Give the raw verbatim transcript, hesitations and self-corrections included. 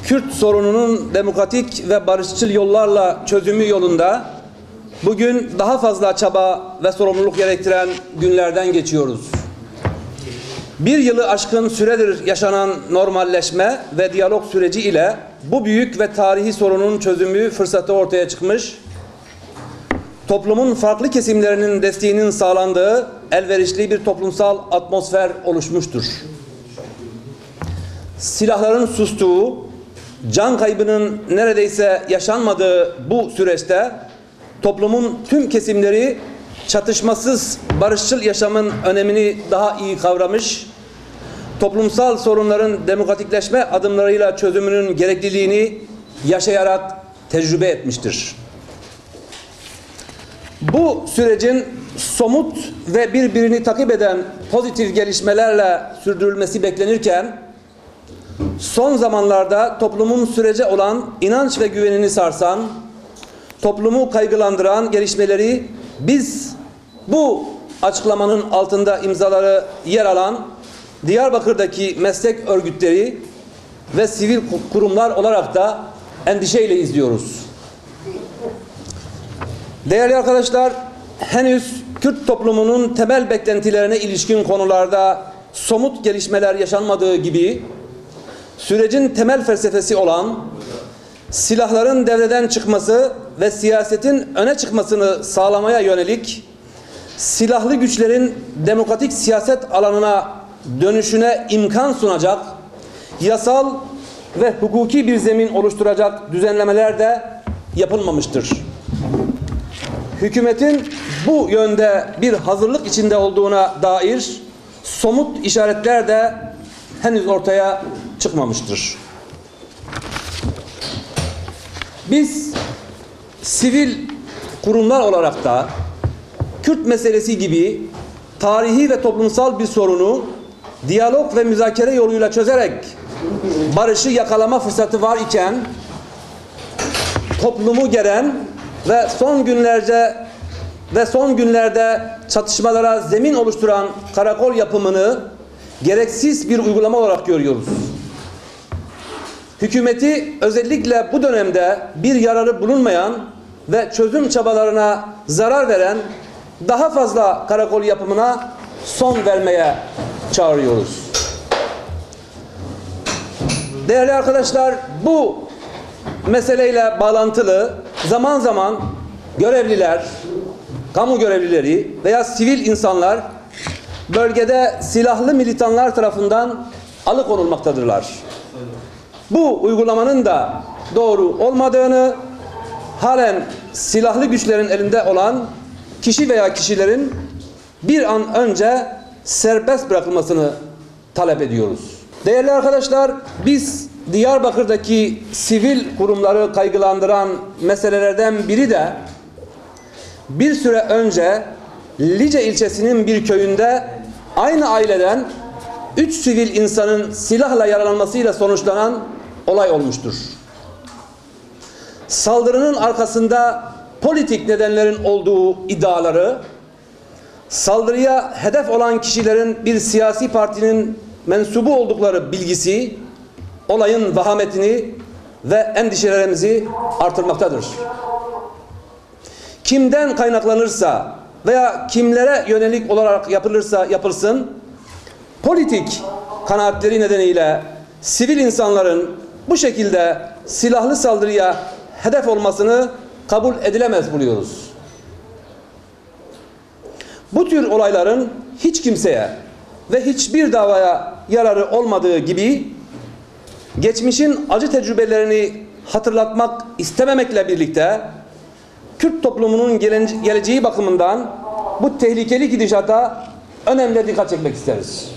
Kürt sorununun demokratik ve barışçıl yollarla çözümü yolunda bugün daha fazla çaba ve sorumluluk gerektiren günlerden geçiyoruz. Bir yılı aşkın süredir yaşanan normalleşme ve diyalog süreci ile bu büyük ve tarihi sorunun çözümü fırsatı ortaya çıkmış, toplumun farklı kesimlerinin desteğinin sağlandığı elverişli bir toplumsal atmosfer oluşmuştur. Silahların sustuğu, can kaybının neredeyse yaşanmadığı bu süreçte toplumun tüm kesimleri çatışmasız barışçıl yaşamın önemini daha iyi kavramış, toplumsal sorunların demokratikleşme adımlarıyla çözümünün gerekliliğini yaşayarak tecrübe etmiştir. Bu sürecin somut ve birbirini takip eden pozitif gelişmelerle sürdürülmesi beklenirken, son zamanlarda toplumun sürece olan inanç ve güvenini sarsan, toplumu kaygılandıran gelişmeleri biz bu açıklamanın altında imzaları yer alan Diyarbakır'daki meslek örgütleri ve sivil kurumlar olarak da endişeyle izliyoruz. Değerli arkadaşlar, henüz Kürt toplumunun temel beklentilerine ilişkin konularda somut gelişmeler yaşanmadığı gibi, sürecin temel felsefesi olan silahların devreden çıkması ve siyasetin öne çıkmasını sağlamaya yönelik silahlı güçlerin demokratik siyaset alanına dönüşüne imkan sunacak, yasal ve hukuki bir zemin oluşturacak düzenlemeler de yapılmamıştır. Hükümetin bu yönde bir hazırlık içinde olduğuna dair somut işaretler de henüz ortaya çıkmamıştır. Biz sivil kurumlar olarak da Kürt meselesi gibi tarihi ve toplumsal bir sorunu diyalog ve müzakere yoluyla çözerek barışı yakalama fırsatı var iken toplumu geren ve son günlerce ve son günlerde çatışmalara zemin oluşturan karakol yapımını gereksiz bir uygulama olarak görüyoruz. Hükümeti özellikle bu dönemde bir yararı bulunmayan ve çözüm çabalarına zarar veren daha fazla karakol yapımına son vermeye çağırıyoruz. Değerli arkadaşlar, bu meseleyle bağlantılı zaman zaman görevliler, kamu görevlileri veya sivil insanlar bölgede silahlı militanlar tarafından alıkonulmaktadırlar. Bu uygulamanın da doğru olmadığını, halen silahlı güçlerin elinde olan kişi veya kişilerin bir an önce serbest bırakılmasını talep ediyoruz. Değerli arkadaşlar, biz Diyarbakır'daki sivil kurumları kaygılandıran meselelerden biri de bir süre önce Lice ilçesinin bir köyünde aynı aileden üç sivil insanın silahla yaralanmasıyla sonuçlanan olay olmuştur. Saldırının arkasında politik nedenlerin olduğu iddiaları, saldırıya hedef olan kişilerin bir siyasi partinin mensubu oldukları bilgisi, olayın vahametini ve endişelerimizi artırmaktadır. Kimden kaynaklanırsa veya kimlere yönelik olarak yapılırsa yapılsın, politik kanaatleri nedeniyle sivil insanların bu şekilde silahlı saldırıya hedef olmasını kabul edilemez buluyoruz. Bu tür olayların hiç kimseye ve hiçbir davaya yararı olmadığı gibi geçmişin acı tecrübelerini hatırlatmak istememekle birlikte Kürt toplumunun geleceği bakımından bu tehlikeli gidişata önemli dikkat çekmek isteriz.